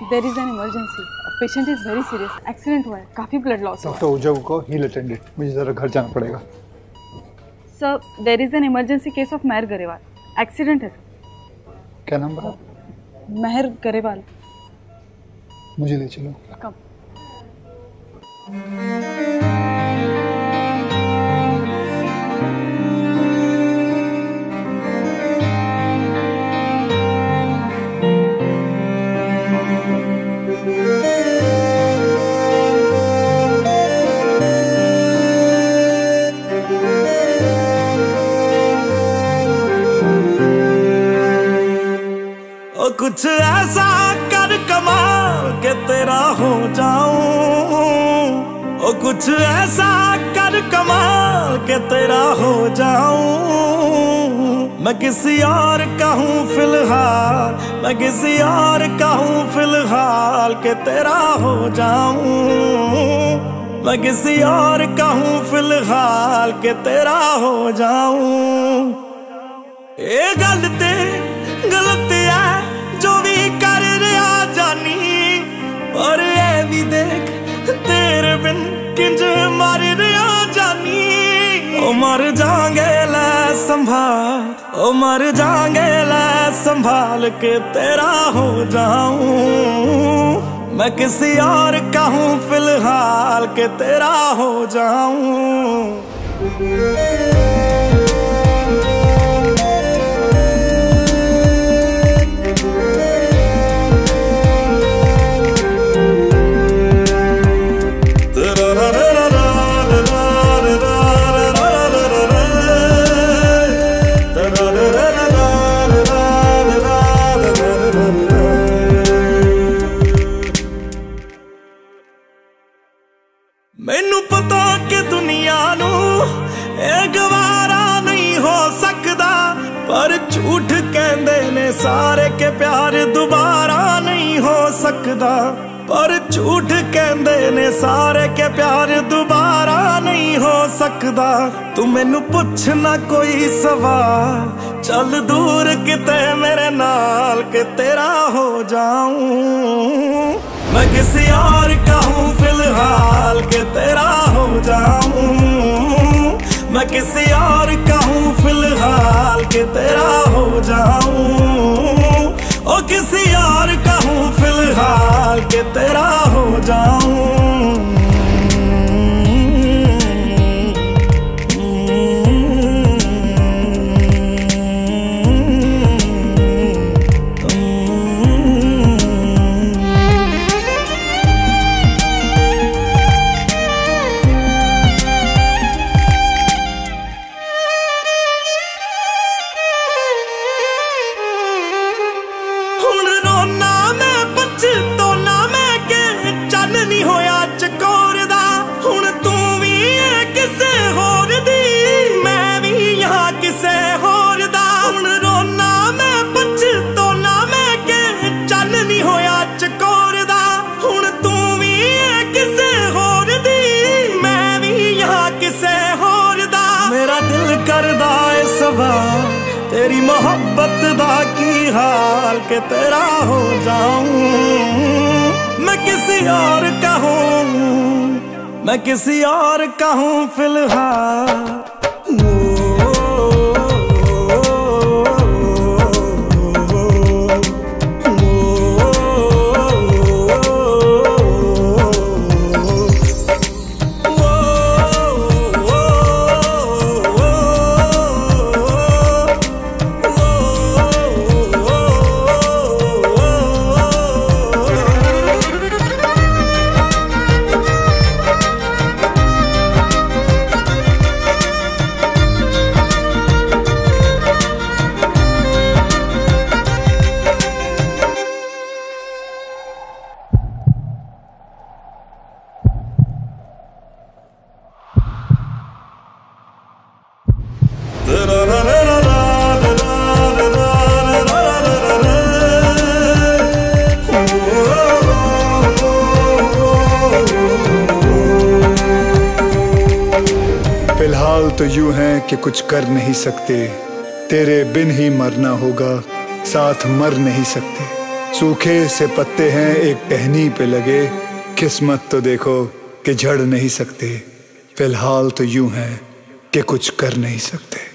There is an emergency, patient is very serious, accident हुआ है, काफी ब्लड लॉस हुआ है। डॉक्टर उजव को हील अटेंडेंट, मुझे जरा घर जाना पड़ेगा। Sir there is an emergency case of Mehar Grewal, accident है सर। क्या नाम बता? मेहर गरेवाल। मुझे ले चलो। कम। कुछ ऐसा कर कमाल के तेरा हो जाऊं, ओ कुछ ऐसा कर कमाल के तेरा हो जाऊं। मैं किसी और का हूँ फिलहाल, मैं किसी और का हूँ फिलहाल के तेरा हो जाऊं। मैं किसी और का हूँ फिलहाल के तेरा हो जाऊं। ये गलत है जो भी कर रहा जानी, और ये भी देख तेरे बिन किंज मर रहा जानी। ओ मर जाएंगे लै संभाल, ओ मर जाएंगे लै संभाल के तेरा हो जाऊं। मैं किसी और का हूँ फिलहाल के तेरा हो जाऊं। मैनू पता कि दुनिया नू ये गवारा नहीं हो सकता, पर झूठ कहंदे ने सारे के प्यार दोबारा नहीं हो सकता। पर झूठ कहंदे ने सारे के प्यार दोबारा नहीं हो सकता। तू मैनू पुछ ना कोई सवाल, चल दूर किते मेरे नाल के तेरा हो जाऊं। मैं किसी और का हूँ फिलहाल के तेरा हो जाऊं। मैं किसी और का हूँ फिलहाल के तेरा हो जाऊं। ओ किसी और का हूँ फिलहाल के तेरा हो जाऊं। तेरी मोहब्बत दा की हाल के तेरा हो जाऊं। मैं किसी और का हूँ, मैं किसी और का हूँ फिलहाल। फिलहाल तो यूं है कि कुछ कर नहीं सकते, तेरे बिन ही मरना होगा, साथ मर नहीं सकते। सूखे से पत्ते हैं एक टहनी पे लगे, किस्मत तो देखो कि झड़ नहीं सकते, फिलहाल तो यूं है कि कुछ कर नहीं सकते।